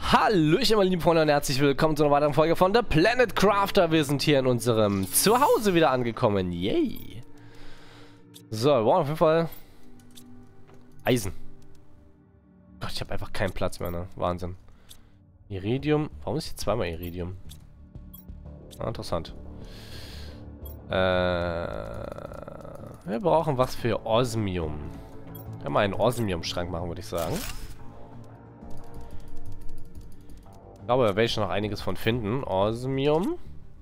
Hallöchen meine lieben Freunde und herzlich willkommen zu einer weiteren Folge von The Planet Crafter. Wir sind hier in unserem Zuhause wieder angekommen. Yay! So, wir brauchen auf jeden Fall Eisen. Gott, ich habe einfach keinen Platz mehr, ne? Wahnsinn. Iridium. Warum ist hier zweimal Iridium? Ah, interessant. Wir brauchen was für Osmium. Können wir einen Osmium-Schrank machen, würde ich sagen. Ich glaube, da werde ich schon noch einiges von finden. Osmium.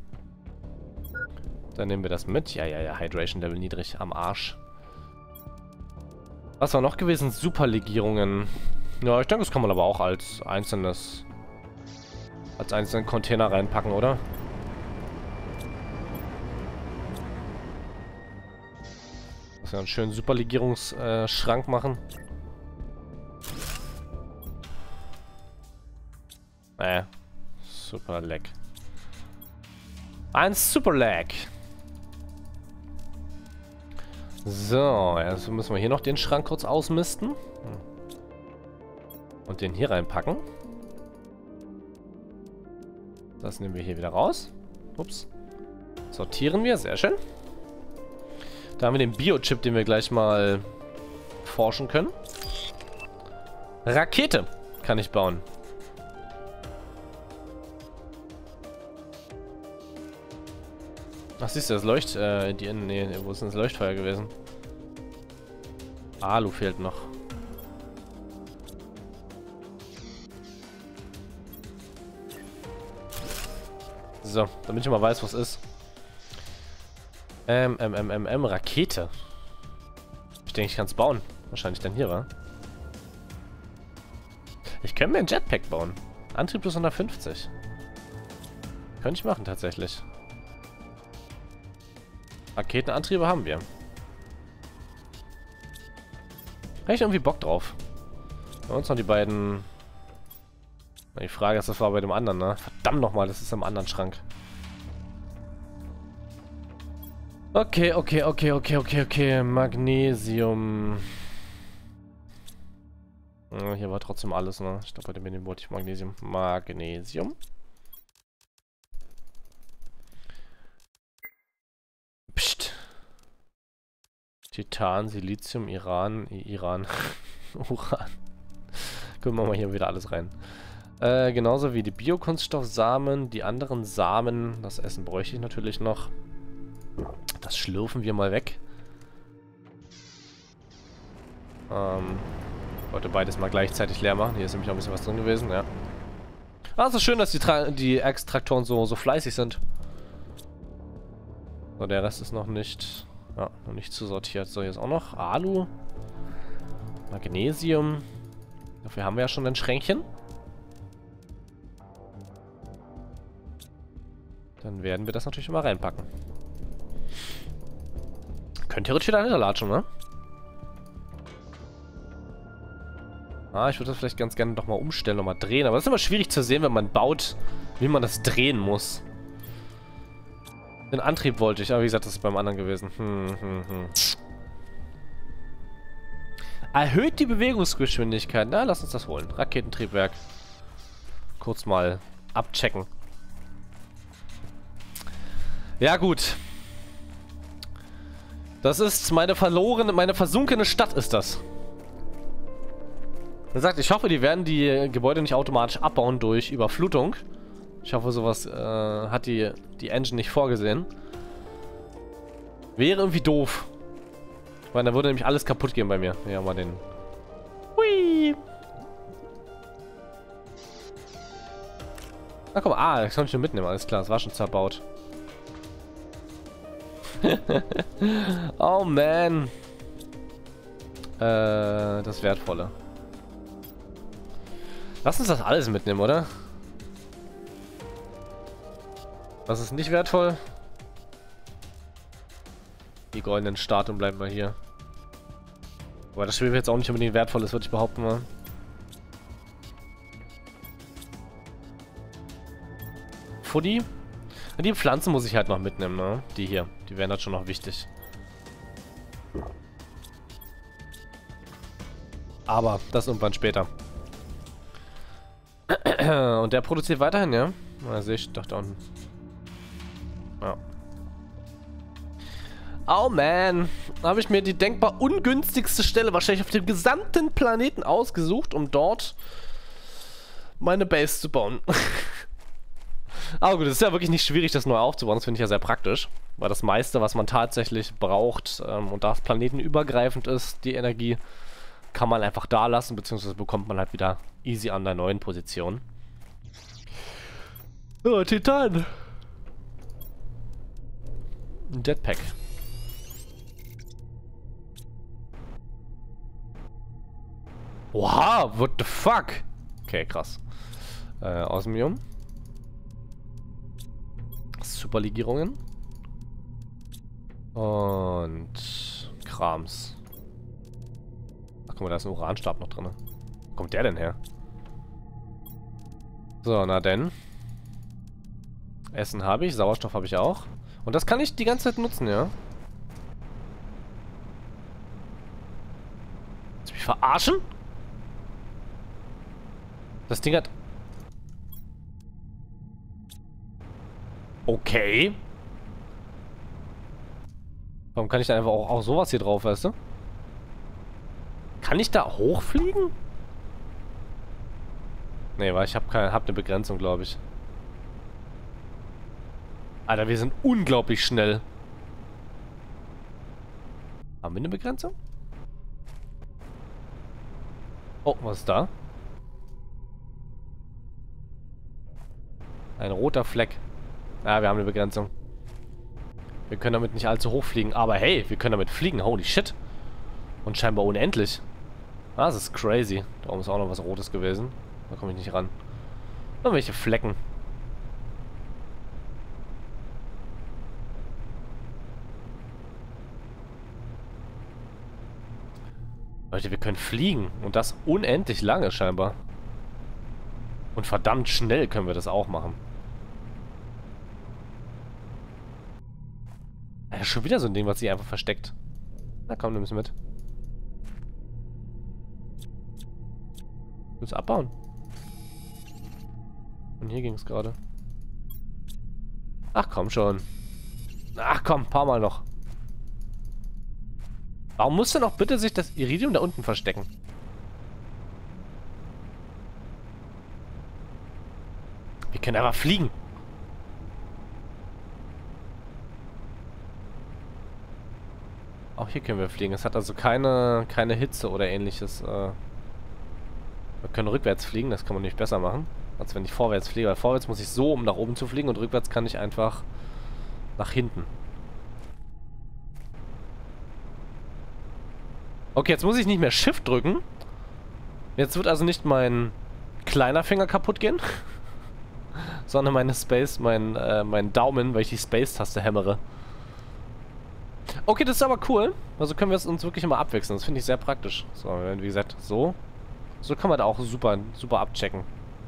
Dann nehmen wir das mit. Ja. Hydration Level niedrig. Am Arsch. Was war noch gewesen? Superlegierungen. Ja, ich denke, das kann man aber auch als einzelnen Container reinpacken, oder? Dass wir einen schönen Superlegierungsschrank machen. Super Lag. Ein Super Lag. So, jetzt müssen wir hier noch den Schrank kurz ausmisten. Und den hier reinpacken. Das nehmen wir hier wieder raus. Ups. Sortieren wir, sehr schön. Da haben wir den Biochip, den wir gleich mal forschen können. Rakete kann ich bauen. Ach, siehst du, das nee, wo ist denn das Leuchtfeuer gewesen? Alu fehlt noch. So, damit ich mal weiß, was ist. Rakete. Ich denke, ich kann es bauen. Wahrscheinlich dann hier, wa? Ich könnte mir einen Jetpack bauen. Antrieb plus 150. Könnte ich machen, tatsächlich. Raketenantriebe haben wir. Habe ich irgendwie Bock drauf. Bei uns noch die beiden... Die Frage ist, das war bei dem anderen, ne? Verdammt nochmal, das ist im anderen Schrank. Okay. Magnesium. Hier war trotzdem alles, ne? Ich glaube, bei dem wollte ich Magnesium. Magnesium. Psst. Titan, Silizium, Iran. Uran. Gucken wir mal hier wieder alles rein. Genauso wie die Biokunststoffsamen, die anderen Samen. Das Essen bräuchte ich natürlich noch. Das schlürfen wir mal weg. Wollte beides mal gleichzeitig leer machen. Hier ist nämlich auch ein bisschen was drin gewesen, ja. Ah, es ist schön, dass die Extraktoren so fleißig sind. So, der Rest ist noch nicht... Ja, noch nicht zusortiert. So, hier ist auch noch Alu. Magnesium. Dafür haben wir ja schon ein Schränkchen. Dann werden wir das natürlich mal reinpacken. Könnte theoretisch wieder hinterlatschen, ne? Ah, ich würde das vielleicht ganz gerne nochmal umstellen, nochmal drehen. Aber das ist immer schwierig zu sehen, wenn man baut, wie man das drehen muss. Den Antrieb wollte ich, aber wie gesagt, das ist beim anderen gewesen. Erhöht die Bewegungsgeschwindigkeit. Na, lass uns das holen. Raketentriebwerk. Kurz mal abchecken. Ja, gut. Das ist meine versunkene Stadt ist das. Er sagt, ich hoffe, die werden die Gebäude nicht automatisch abbauen durch Überflutung. Ich hoffe, sowas hat die Engine nicht vorgesehen. Wäre irgendwie doof. Weil da würde nämlich alles kaputt gehen bei mir. Ja, mal den... Hui! Na komm, das kann ich nur mitnehmen. Alles klar, das war schon zerbaut. Oh man. Das Wertvolle. Lass uns das alles mitnehmen, oder? Was ist nicht wertvoll? Die goldenen Statuen bleiben mal hier. Aber das Spiel wird jetzt auch nicht unbedingt wertvoll ist, würde ich behaupten mal. Fuddy? Die Pflanzen muss ich halt noch mitnehmen, ne? Die hier. Die wären halt schon noch wichtig. Aber das irgendwann später. Und der produziert weiterhin, ja? Na, sehe ich doch da unten. Ja. Oh man, habe ich mir die denkbar ungünstigste Stelle wahrscheinlich auf dem gesamten Planeten ausgesucht, um dort meine Base zu bauen. Aber gut, es ist ja wirklich nicht schwierig, das neu aufzubauen. Das finde ich ja sehr praktisch. Weil das meiste, was man tatsächlich braucht und da es planetenübergreifend ist, die Energie, kann man einfach da lassen, beziehungsweise bekommt man halt wieder easy an der neuen Position. Oh, Titan! Ein Jetpack. Wow, what the fuck? Okay, krass. Osmium. Superlegierungen. Und Krams. Ach, guck mal, da ist ein Uranstab noch drin. Wo kommt der denn her? So, na denn. Essen habe ich, Sauerstoff habe ich auch. Und das kann ich die ganze Zeit nutzen, ja? Willst du mich verarschen? Das Ding hat... Okay. Warum kann ich da einfach auch sowas hier drauf, weißt du? Kann ich da hochfliegen? Nee, weil ich hab eine Begrenzung, glaube ich. Alter, wir sind unglaublich schnell. Haben wir eine Begrenzung? Oh, was ist da? Ein roter Fleck. Ah, wir haben eine Begrenzung. Wir können damit nicht allzu hoch fliegen. Aber hey, wir können damit fliegen. Holy shit. Und scheinbar unendlich. Ah, das ist crazy. Da oben ist auch noch was Rotes gewesen. Da komme ich nicht ran. Irgendwelche Flecken. Leute, wir können fliegen. Und das unendlich lange scheinbar. Und verdammt schnell können wir das auch machen. Ja, schon wieder so ein Ding, was sich einfach versteckt. Na komm, nimm es mit. Willst du abbauen? Und hier ging es gerade. Ach komm schon. Ach komm, ein paar Mal noch. Warum muss denn auch bitte sich das Iridium da unten verstecken? Wir können einfach fliegen. Auch hier können wir fliegen. Es hat also keine Hitze oder ähnliches. Wir können rückwärts fliegen, das kann man nicht besser machen, als wenn ich vorwärts fliege. Weil vorwärts muss ich so, um nach oben zu fliegen, und rückwärts kann ich einfach nach hinten. Okay, jetzt muss ich nicht mehr Shift drücken. Jetzt wird also nicht mein kleiner Finger kaputt gehen, sondern mein Daumen, weil ich die Space-Taste hämmere. Okay, das ist aber cool. Also können wir es uns wirklich immer abwechseln. Das finde ich sehr praktisch. So, wie gesagt, so. So kann man da auch super abchecken.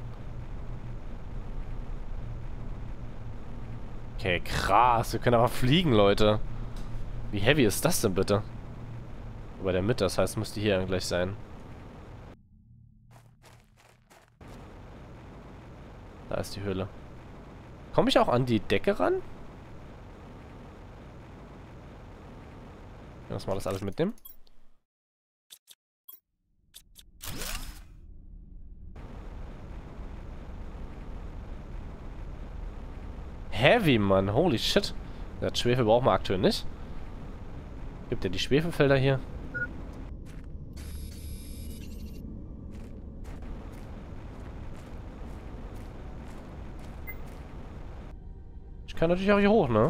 Okay, krass. Wir können aber fliegen, Leute. Wie heavy ist das denn bitte? Über der Mitte, das heißt, müsste hier gleich sein. Da ist die Höhle. Komme ich auch an die Decke ran? Lass mal das alles mitnehmen. Heavy, Mann. Holy shit. Das Schwefel brauchen wir aktuell nicht. Gibt ja die Schwefelfelder hier. Ich kann natürlich auch hier hoch, ne?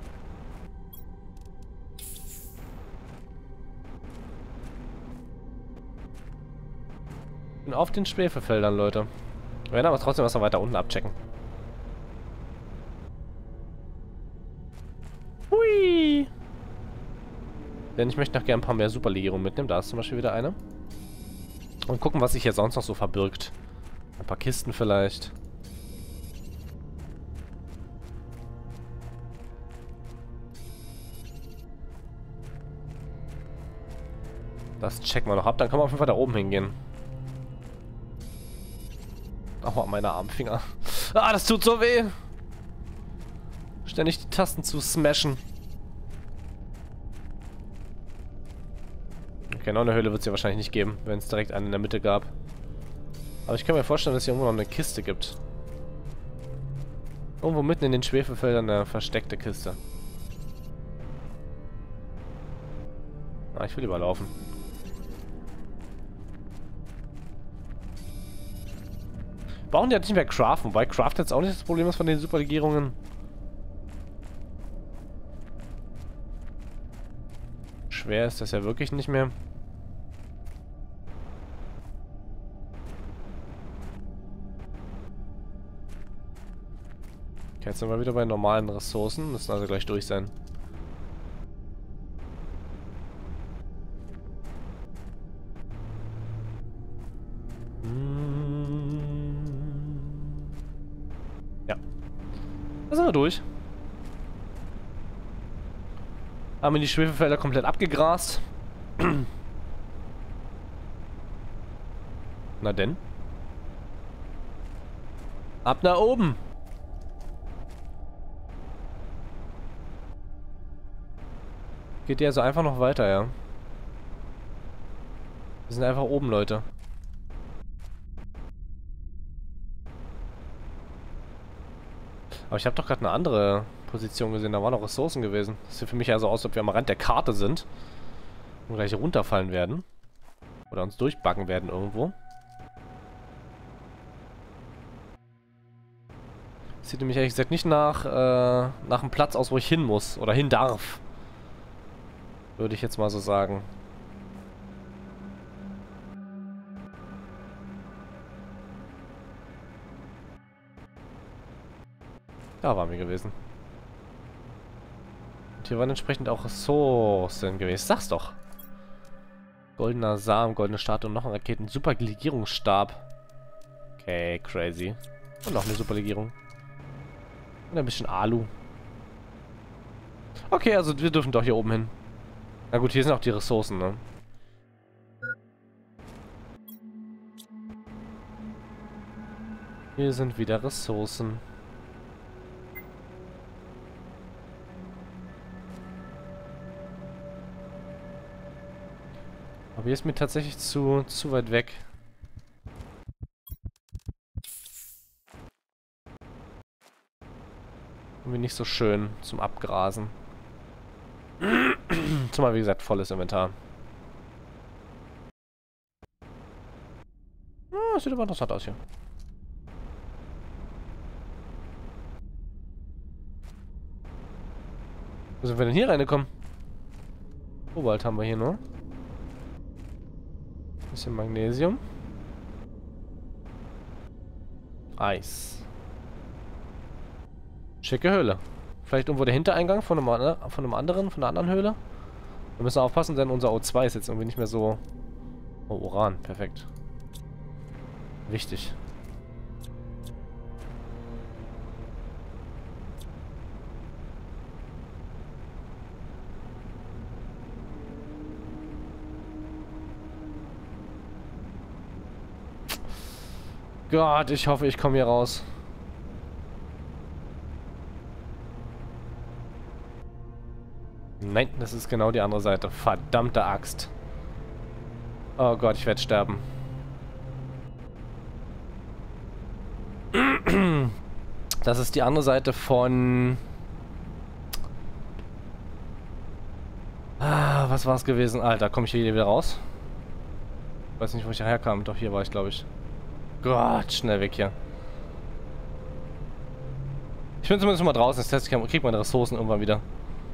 Bin auf den Schwefelfeldern, Leute. Wir werden aber trotzdem was noch weiter unten abchecken. Hui! Denn ich möchte noch gerne ein paar mehr Superlegierungen mitnehmen. Da ist zum Beispiel wieder eine. Und gucken, was sich hier sonst noch so verbirgt. Ein paar Kisten vielleicht. Das checken wir noch ab. Dann können wir auf jeden Fall da oben hingehen. Aua, meine Armfinger. Ah, das tut so weh. Ständig die Tasten zu smashen. Okay, noch eine Höhle wird es ja wahrscheinlich nicht geben, wenn es direkt eine in der Mitte gab. Aber ich kann mir vorstellen, dass es hier irgendwo noch eine Kiste gibt. Irgendwo mitten in den Schwefelfeldern eine versteckte Kiste. Ah, ich will lieber laufen. Brauchen die halt nicht mehr craften, wobei Craft jetzt auch nicht das Problem ist von den Superlegierungen. Schwer ist das ja wirklich nicht mehr. Okay, jetzt sind wir wieder bei normalen Ressourcen. Müssen also gleich durch sein. Ja. Da sind wir durch. Haben wir die Schwefelfelder komplett abgegrast. Na denn? Ab nach oben! Geht ja also einfach noch weiter, ja. Wir sind einfach oben, Leute. Aber ich habe doch gerade eine andere Position gesehen. Da waren noch Ressourcen gewesen. Das sieht für mich also aus, als ob wir am Rand der Karte sind. Und gleich runterfallen werden. Oder uns durchbacken werden irgendwo. Sieht nämlich ehrlich gesagt nicht nach einem Platz aus, wo ich hin muss. Oder hin darf. Würde ich jetzt mal so sagen. Da waren wir gewesen. Und hier waren entsprechend auch Ressourcen gewesen. Sag's doch. Goldener Samen, goldene Statue und noch ein Raketen. Super Legierungsstab. Okay, crazy. Und noch eine Super Legierung. Und ein bisschen Alu. Okay, also wir dürfen doch hier oben hin. Na gut, hier sind auch die Ressourcen, ne? Hier sind wieder Ressourcen. Aber hier ist mir tatsächlich zu weit weg. Irgendwie nicht so schön zum Abgrasen. Zumal, wie gesagt, volles Inventar. Ah, sieht aber interessant aus hier. Wo sind wir denn hier reingekommen? Kobalt haben wir hier nur. Bisschen Magnesium. Eis. Schicke Höhle. Vielleicht irgendwo der Hintereingang von einer anderen Höhle. Wir müssen aufpassen, denn unser O2 ist jetzt irgendwie nicht mehr so... Oh, Uran. Perfekt. Wichtig. Gott, ich hoffe, ich komme hier raus. Nein, das ist genau die andere Seite. Verdammte Axt. Oh Gott, ich werde sterben. Das ist die andere Seite von... Ah, was war es gewesen? Alter, komme ich hier wieder raus? Weiß nicht, wo ich herkam. Doch, hier war ich, glaube ich. Gott, schnell weg hier. Ich bin zumindest mal draußen. Das heißt, ich krieg meine Ressourcen irgendwann wieder.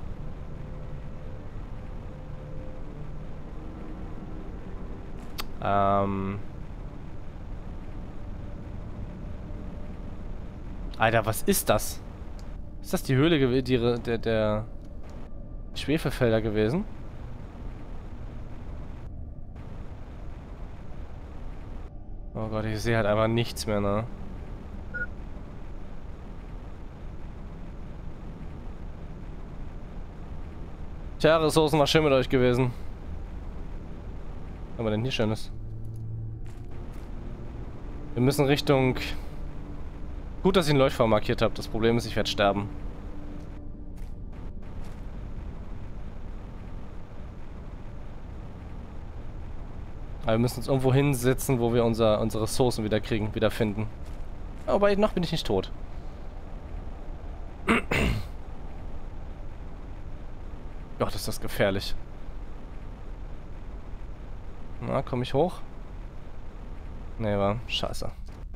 Alter, was ist das? Ist das die Höhle gewesen, der Schwefelfelder gewesen? Oh Gott, ich sehe halt einfach nichts mehr, ne? Tja, Ressourcen war schön mit euch gewesen. Was haben wir denn hier Schönes? Wir müssen Richtung... Gut, dass ich einen Leuchtfeuer markiert habe. Das Problem ist, ich werde sterben. Aber wir müssen uns irgendwo hinsetzen, wo wir unsere Ressourcen wieder kriegen, wieder finden. Aber noch bin ich nicht tot. Gott, ist das gefährlich. Na, komme ich hoch? Nee, war scheiße.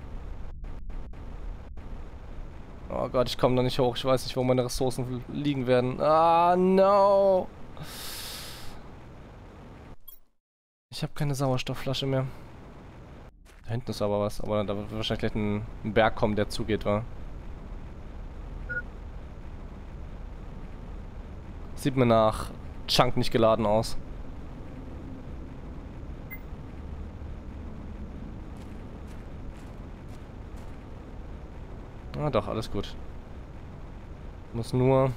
Oh Gott, ich komme da nicht hoch. Ich weiß nicht, wo meine Ressourcen liegen werden. Ah, no! Ich habe keine Sauerstoffflasche mehr. Da hinten ist aber was. Aber da wird wahrscheinlich gleich ein Berg kommen, der zugeht, wa? Sieht mir nach Chunk nicht geladen aus. Ah doch, alles gut. Muss nur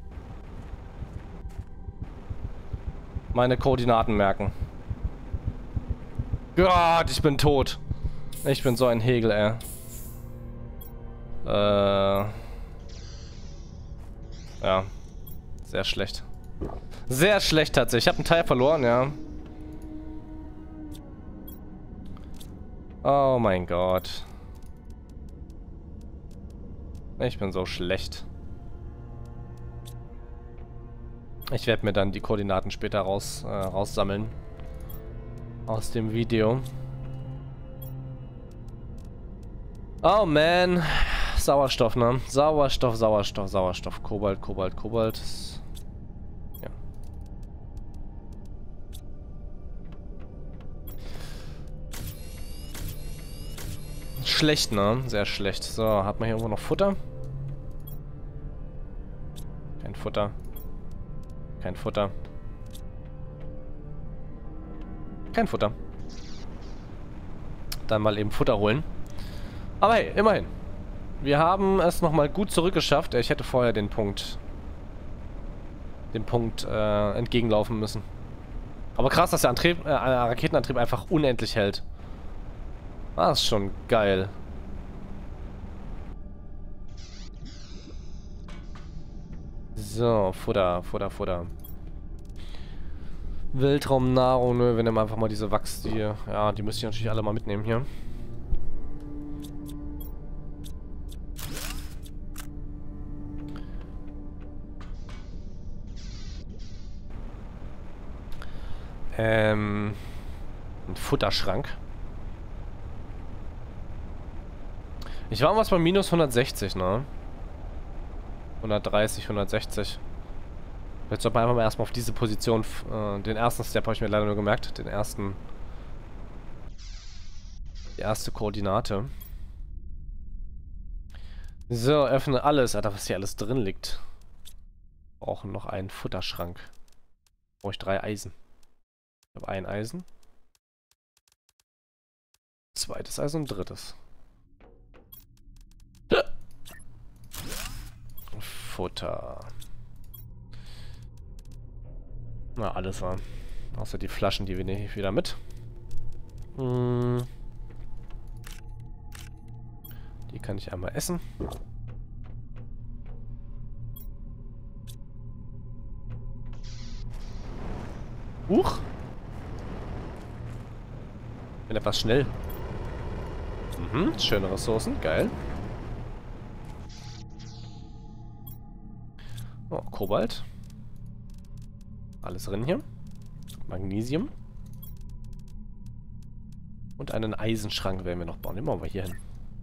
meine Koordinaten merken. Gott, ich bin tot. Ich bin so ein Hegel, ey. Ja. Sehr schlecht. Sehr schlecht tatsächlich. Ich habe einen Teil verloren, ja. Oh mein Gott. Ich bin so schlecht. Ich werde mir dann die Koordinaten später raussammeln. Aus dem Video. Oh man. Sauerstoff, ne? Sauerstoff, Sauerstoff, Sauerstoff. Kobalt, Kobalt, Kobalt. Ja. Schlecht, ne? Sehr schlecht. So, hat man hier irgendwo noch Futter? Kein Futter. Kein Futter. Kein Futter. Dann mal eben Futter holen. Aber hey, immerhin. Wir haben es nochmal gut zurückgeschafft. Ich hätte vorher den Punkt entgegenlaufen müssen. Aber krass, dass der Raketenantrieb einfach unendlich hält. Das ist schon geil. So, Futter, Futter, Futter. Weltraumnahrung, ne? Wir nehmen einfach mal diese Wachs, die müsste ich natürlich alle mal mitnehmen hier. Ein Futterschrank. Ich war was bei minus 160, ne? 130, 160. Jetzt sollten wir einfach mal erstmal auf diese Position, den ersten Step habe ich mir leider nur gemerkt, die erste Koordinate. So, öffne alles, Alter, was hier alles drin liegt. Brauchen noch einen Futterschrank. Brauche ich 3 Eisen. Ich habe ein Eisen. Zweites Eisen und drittes. Futter. Na, alles war. Außer die Flaschen, die nehme ich wieder mit. Die kann ich einmal essen. Huch! Bin etwas schnell. Schöne Ressourcen, geil. Oh, Kobalt. Alles drin hier. Magnesium. Und einen Eisenschrank werden wir noch bauen. Den machen wir hier hin.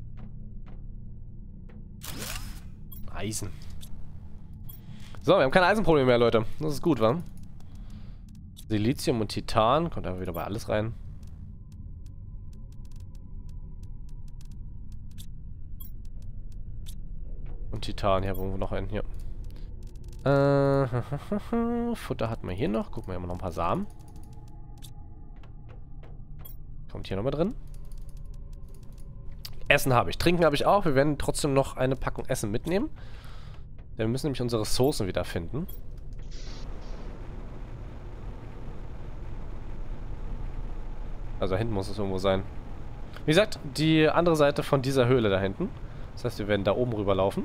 Eisen. So, wir haben kein Eisenproblem mehr, Leute. Das ist gut, wa? Silizium und Titan. Kommt einfach wieder bei alles rein. Und Titan. Hier haben wir noch einen. Hier. Futter hatten wir hier noch. Gucken wir immer noch ein paar Samen. Kommt hier nochmal drin. Essen habe ich. Trinken habe ich auch. Wir werden trotzdem noch eine Packung Essen mitnehmen. Denn wir müssen nämlich unsere Ressourcen wieder finden. Also da hinten muss es irgendwo sein. Wie gesagt, die andere Seite von dieser Höhle da hinten. Das heißt, wir werden da oben rüber laufen.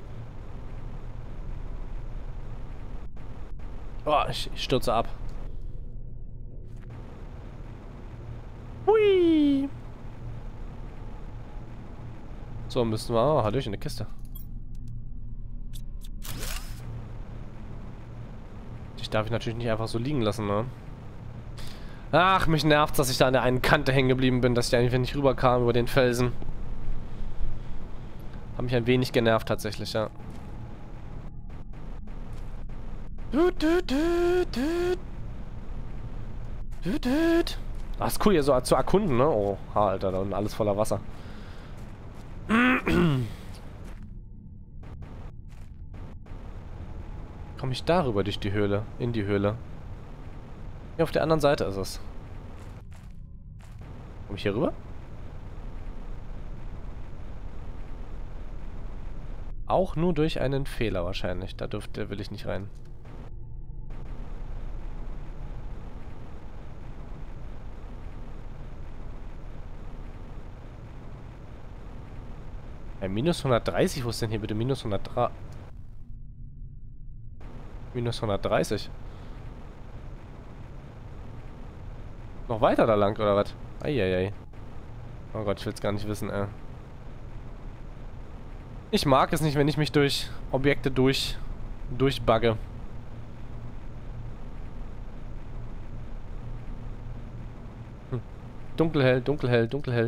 Oh, ich stürze ab. Hui! So, müssen wir... Oh, Hallöchen, eine Kiste. Die darf ich natürlich nicht einfach so liegen lassen, ne? Ach, mich nervt's, dass ich da an der einen Kante hängen geblieben bin, dass ich eigentlich nicht rüberkam über den Felsen. Hat mich ein wenig genervt tatsächlich, ja. Ah, ist cool hier so zu erkunden, ne? Oh, Alter, da unten alles voller Wasser. Komme ich darüber durch die Höhle? In die Höhle? Hier auf der anderen Seite ist es. Komme ich hier rüber? Auch nur durch einen Fehler wahrscheinlich. Da will ich nicht rein. Ja, minus 130, wo ist denn hier bitte minus 103? Minus 130. Noch weiter da lang, oder was? Eieiei. Oh Gott, ich will's gar nicht wissen, ey. Ich mag es nicht, wenn ich mich durch Objekte durchbugge. Dunkelhell, dunkelhell, dunkelhell.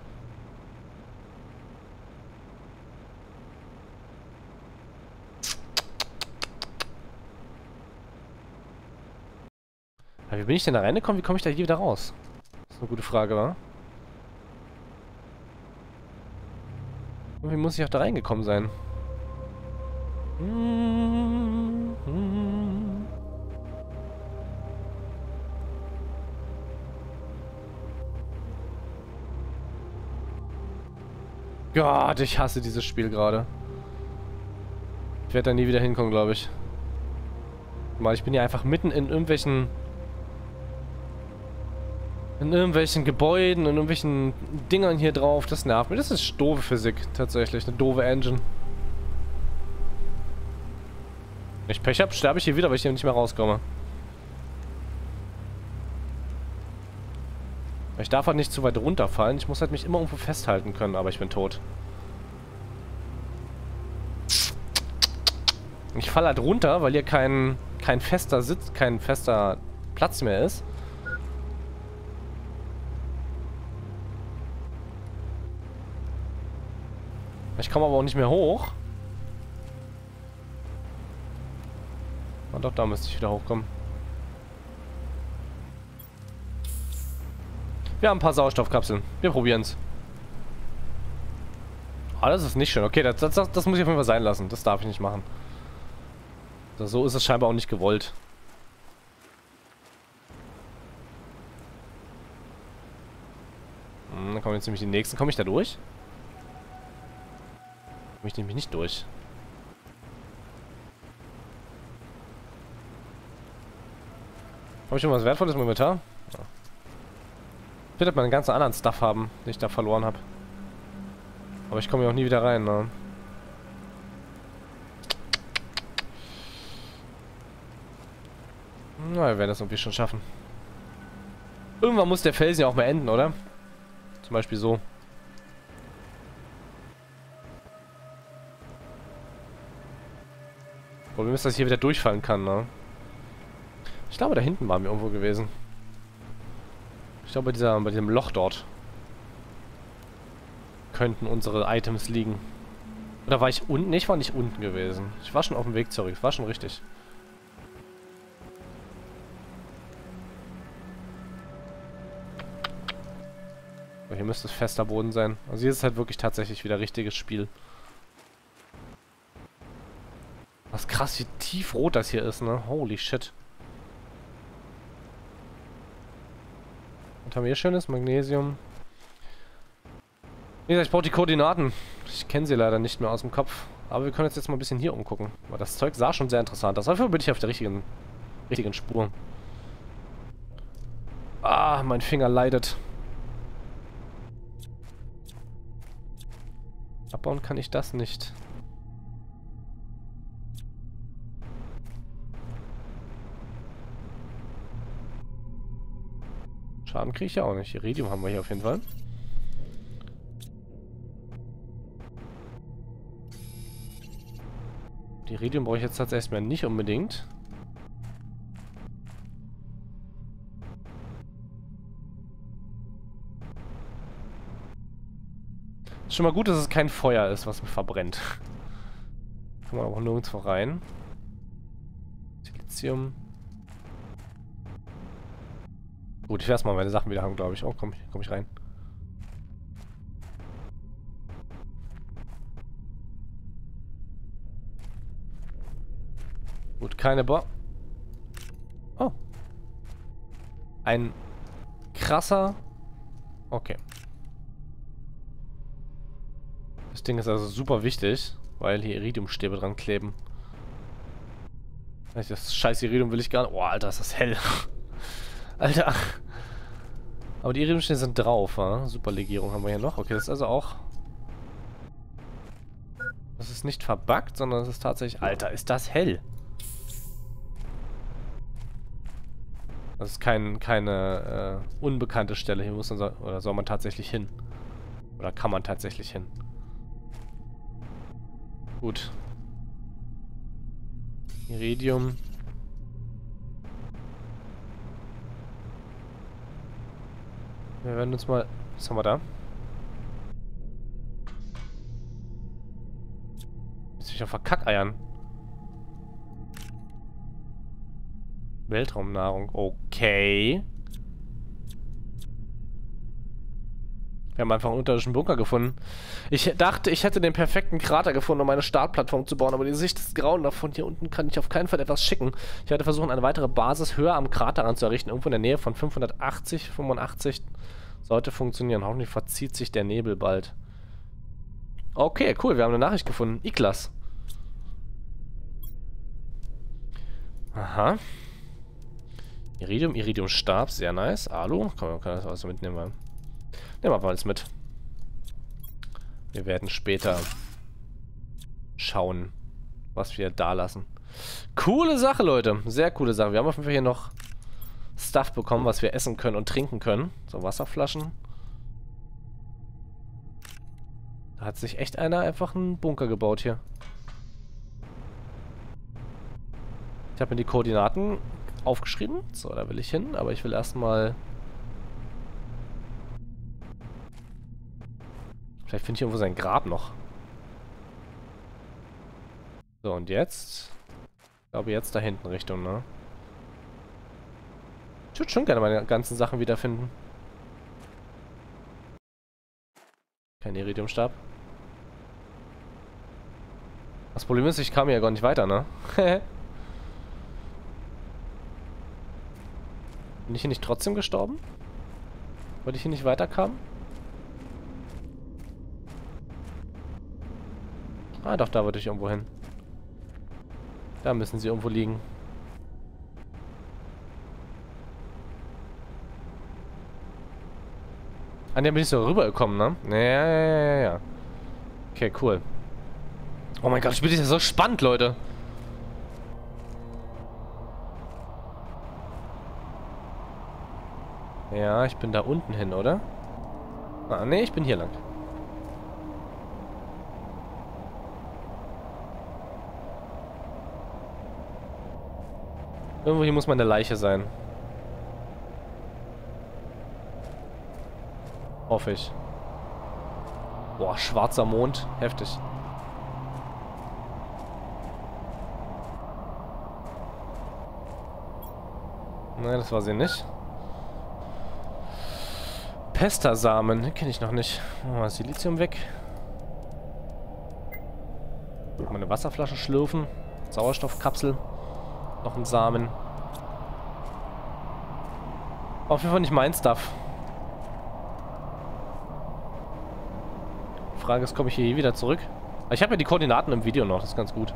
Aber wie bin ich denn da reingekommen? Wie komme ich da hier wieder raus? Das ist eine gute Frage, wa? Und wie muss ich auch da reingekommen sein? Gott, ich hasse dieses Spiel gerade. Ich werde da nie wieder hinkommen, glaube ich. Weil ich bin ja einfach mitten in irgendwelchen Gebäuden, in irgendwelchen Dingern hier drauf. Das nervt mich. Das ist doofe Physik, tatsächlich. Eine doofe Engine. Wenn ich Pech habe, sterbe ich hier wieder, weil ich hier nicht mehr rauskomme. Ich darf halt nicht zu weit runterfallen. Ich muss halt mich immer irgendwo festhalten können, aber ich bin tot. Ich falle halt runter, weil hier kein fester Sitz, kein fester Platz mehr ist. Ich komme aber auch nicht mehr hoch. Und doch, da müsste ich wieder hochkommen. Wir haben ein paar Sauerstoffkapseln. Wir probieren's. Ah, das ist nicht schön. Okay, das muss ich auf jeden Fall sein lassen. Das darf ich nicht machen. So ist es scheinbar auch nicht gewollt. Dann kommen jetzt nämlich die nächsten. Komme ich da durch? Komme ich nämlich nicht durch. Habe ich schon was Wertvolles im Inventar? Ja. Ich will halt mal einen ganz anderen Stuff haben, den ich da verloren habe. Aber ich komme ja auch nie wieder rein, ne? Na, wir werden das irgendwie schon schaffen. Irgendwann muss der Felsen ja auch mal enden, oder? Zum Beispiel so. Problem ist, dass ich hier wieder durchfallen kann, ne? Ich glaube, da hinten waren wir irgendwo gewesen. Ich glaube, bei diesem Loch dort könnten unsere Items liegen. Oder war ich unten? Nee, ich war nicht unten gewesen. Ich war schon auf dem Weg zurück. War schon richtig. Aber hier müsste es fester Boden sein. Also hier ist es halt wirklich tatsächlich wieder richtiges Spiel. Was krass, wie tiefrot das hier ist, ne? Holy shit. Was haben wir hier schönes? Magnesium. Wie gesagt, ich brauche die Koordinaten. Ich kenne sie leider nicht mehr aus dem Kopf. Aber wir können uns jetzt mal ein bisschen hier umgucken. Weil das Zeug sah schon sehr interessant aus. Dafür bin ich auf der richtigen Spur. Ah, mein Finger leidet. Abbauen kann ich das nicht. Schaden kriege ich ja auch nicht. Iridium haben wir hier auf jeden Fall. Die Iridium brauche ich jetzt tatsächlich mal nicht unbedingt. Ist schon mal gut, dass es kein Feuer ist, was mich verbrennt. Kann man auch nirgendwo rein. Silizium. Gut, ich werde erstmal meine Sachen wieder haben, glaube ich. Oh, komm ich rein. Gut, keine Oh. Ein krasser... Okay. Das Ding ist also super wichtig, weil hier Iridiumstäbe dran kleben. Das scheiß Iridium will ich gar nicht... Oh, Alter, ist das hell. Alter. Aber die Iridiumstäbe sind drauf, wa? Superlegierung haben wir hier noch. Okay, das ist also auch... Das ist nicht verbuggt, sondern es ist tatsächlich... Alter, ist das hell. Das ist keine unbekannte Stelle. Hier muss man... Oder soll man tatsächlich hin? Oder kann man tatsächlich hin? Gut. Iridium. Wir werden uns mal... Was haben wir da? Jetzt mich auf Verkackeiern. Weltraumnahrung. Okay. Wir haben einfach einen unterirdischen Bunker gefunden. Ich dachte, ich hätte den perfekten Krater gefunden, um eine Startplattform zu bauen, aber die Sicht ist grau und davon hier unten kann ich auf keinen Fall etwas schicken. Ich werde versuchen, eine weitere Basis höher am Kraterrand zu errichten, irgendwo in der Nähe von 585. Sollte funktionieren. Hoffentlich verzieht sich der Nebel bald. Okay, cool, wir haben eine Nachricht gefunden. Iklas. Aha. Iridiumstab, sehr nice. Alu, kann das also mitnehmen. Nehmen wir alles mit. Wir werden später schauen, was wir da lassen. Coole Sache, Leute. Sehr coole Sache. Wir haben auf jeden Fall hier noch Stuff bekommen, was wir essen können und trinken können. So Wasserflaschen. Da hat sich echt einer einfach einen Bunker gebaut hier. Ich habe mir die Koordinaten aufgeschrieben. So, da will ich hin. Aber ich will erstmal... Vielleicht finde ich irgendwo sein Grab noch. So, und jetzt? Ich glaube, jetzt da hinten Richtung, ne? Ich würde schon gerne meine ganzen Sachen wiederfinden. Kein Iridiumstab. Das Problem ist, ich kam hier ja gar nicht weiter, ne? Bin ich hier nicht trotzdem gestorben? Weil ich hier nicht weiterkam? Ah, doch, da wollte ich irgendwo hin. Da müssen sie irgendwo liegen. An der bin ich so rübergekommen, ne? Ja. Okay, cool. Oh mein Gott, das Spiel ist ja so spannend, Leute. Ja, ich bin da unten hin, oder? Ah, nee, ich bin hier lang. Irgendwo hier muss meine Leiche sein. Hoffe ich. Boah, schwarzer Mond. Heftig. Nein, das war sie nicht. Pestasamen, kenne ich noch nicht. Machen wir mal das Silizium weg. Meine Wasserflasche schlürfen. Sauerstoffkapsel. Noch ein Samen. Auf jeden Fall nicht mein Stuff. Die Frage ist, komme ich hier wieder zurück? Ich habe ja die Koordinaten im Video noch, das ist ganz gut.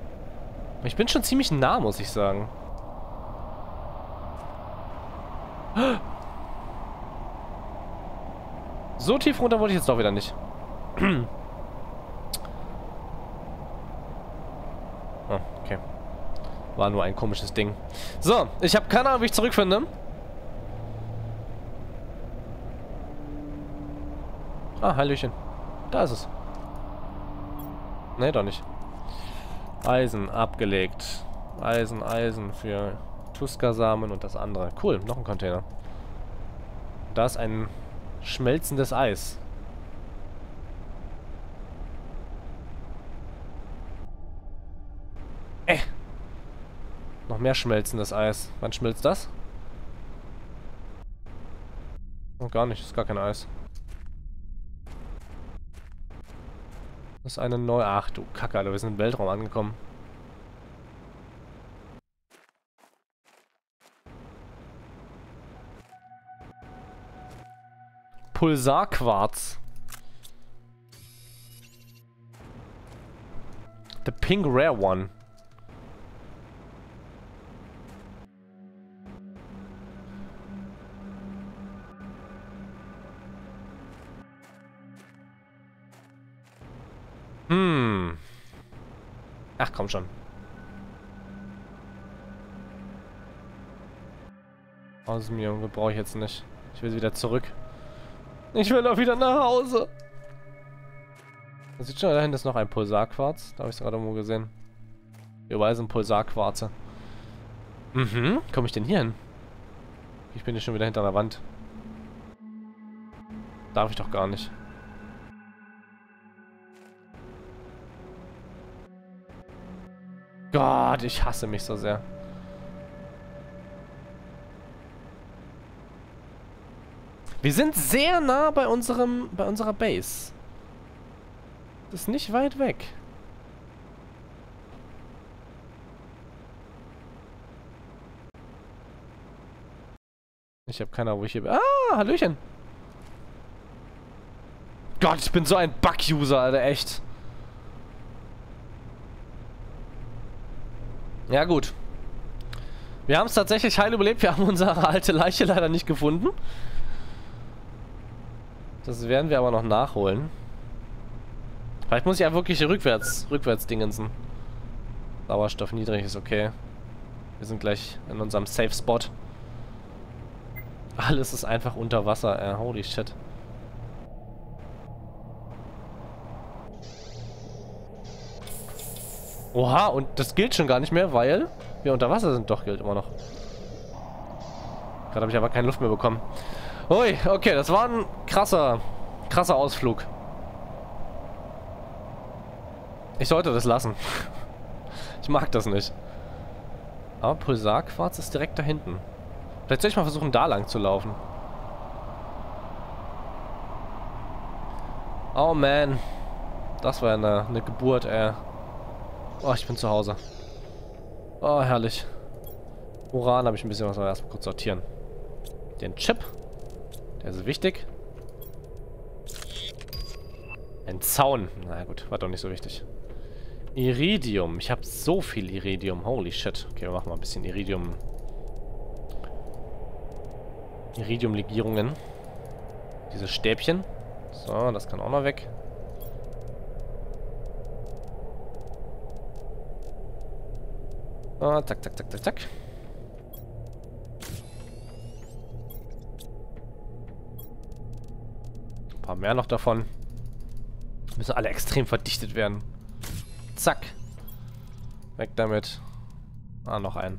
Ich bin schon ziemlich nah, muss ich sagen. So tief runter wollte ich jetzt doch wieder nicht. Oh, okay. War nur ein komisches Ding. So, ich habe keine Ahnung, wie ich zurückfinde. Ah, Hallöchen. Da ist es. Nee, doch nicht. Eisen abgelegt. Eisen für Tuska-Samen und das andere. Cool, noch ein Container. Da ist ein schmelzendes Eis. Noch mehr schmelzendes Eis. Wann schmilzt das? Oh, gar nicht. Ist gar kein Eis. Das ist eine neue... Ach du Kacke, Alter. Wir sind im Weltraum angekommen. Pulsarquarz. The pink rare one. Ach, komm schon. Aus mir, brauche ich jetzt nicht. Ich will wieder zurück. Ich will doch wieder nach Hause. Das sieht schon, da hinten ist noch ein Pulsarquarz. Da habe ich es gerade irgendwo gesehen. Überall sind Pulsarquarze. Mhm. Komme ich denn hier hin? Ich bin hier schon wieder hinter einer Wand. Darf ich doch gar nicht. Gott, ich hasse mich so sehr. Wir sind sehr nah bei unserer Base. Das ist nicht weit weg. Ich habe keine Ahnung, wo ich hier bin. Ah, Hallöchen. Gott, ich bin so ein Bug-User, Alter, echt. Ja, gut. Wir haben es tatsächlich heil überlebt. Wir haben unsere alte Leiche leider nicht gefunden. Das werden wir aber noch nachholen. Vielleicht muss ich ja wirklich rückwärts dingensen. Sauerstoff niedrig ist okay. Wir sind gleich in unserem Safe Spot. Alles ist einfach unter Wasser. Holy shit. Oha, und das gilt schon gar nicht mehr, weil wir unter Wasser sind. Doch, gilt immer noch. Gerade habe ich aber keine Luft mehr bekommen. Ui, okay, das war ein krasser Ausflug. Ich sollte das lassen. Ich mag das nicht. Aber Pulsarquarz ist direkt da hinten. Vielleicht soll ich mal versuchen, da lang zu laufen. Oh man. Das war eine Geburt, ey. Oh, ich bin zu Hause. Oh, herrlich. Uran habe ich ein bisschen was, aber erstmal kurz sortieren. Den Chip. Der ist wichtig. Ein Zaun. Na gut, war doch nicht so wichtig. Iridium. Ich habe so viel Iridium. Holy shit. Okay, wir machen mal ein bisschen Iridium. Iridium-Legierungen. Diese Stäbchen. So, das kann auch noch weg. Oh, zack, zack, zack, zack, zack. Ein paar mehr noch davon. Müssen alle extrem verdichtet werden. Zack. Weg damit. Ah, noch einen.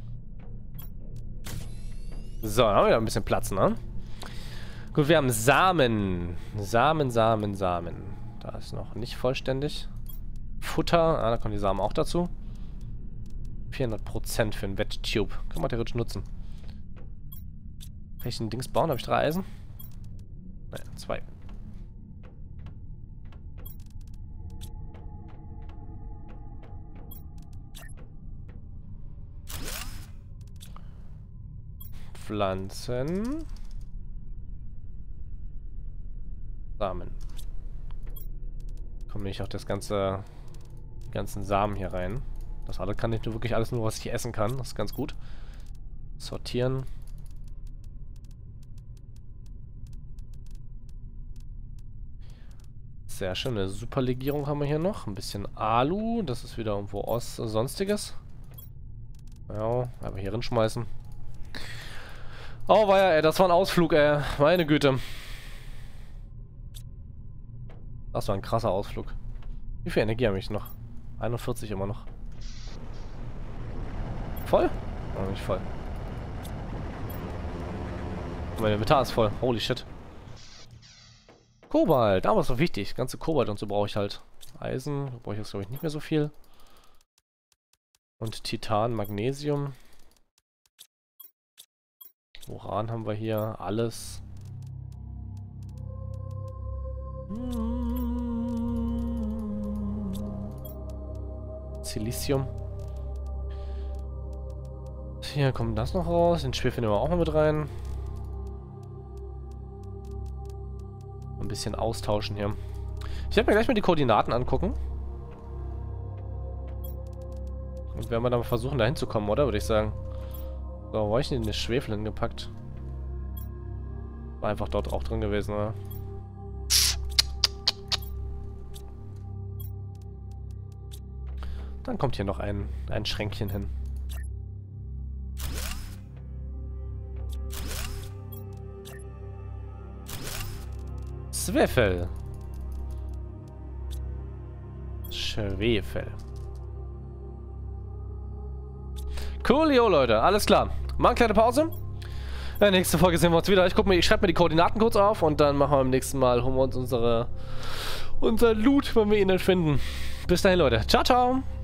So, dann haben wir wieder ein bisschen Platz, ne? Gut, wir haben Samen. Samen. Da ist noch nicht vollständig. Futter. Ah, da kommen die Samen auch dazu. 400% für einen Wet-Tube. Kann man theoretisch nutzen. Kann ich ein Dings bauen? Habe ich 3 Eisen? Nein, 2. Pflanzen. Samen. Kommt nicht auch die ganzen Samen hier rein. Das alle kann ich nur wirklich alles nur, was ich essen kann. Das ist ganz gut. Sortieren. Sehr schön. Eine Superlegierung haben wir hier noch. Ein bisschen Alu. Das ist wieder irgendwo Sonstiges. Ja, aber hier hinschmeißen. Oh, weia, ey. Das war ein Ausflug, ey. Meine Güte. Das war ein krasser Ausflug. Wie viel Energie habe ich noch? 41 immer noch. Voll? Oh, nicht voll. Mein Inventar ist voll. Holy shit. Kobalt, aber ist doch wichtig. Ganze Kobalt und so brauche ich halt. Eisen, brauche ich jetzt glaube ich nicht mehr so viel. Und Titan, Magnesium. Uran haben wir hier. Alles. Silizium. Hier kommt das noch raus. Den Schwefel nehmen wir auch mal mit rein. Ein bisschen austauschen hier. Ich werde mir gleich mal die Koordinaten angucken. Und werden wir dann mal versuchen, da hinzukommen, oder? Würde ich sagen. So, wo habe ich denn den Schwefel hingepackt? War einfach dort auch drin gewesen, oder? Dann kommt hier noch ein Schränkchen hin. Schwefel. Coolio, Leute. Alles klar. Mal eine kleine Pause. In der nächsten Folge sehen wir uns wieder. Ich schreibe mir die Koordinaten kurz auf und dann machen wir beim nächsten Mal, holen wir uns unser Loot, wenn wir ihn dann finden. Bis dahin, Leute. Ciao, ciao.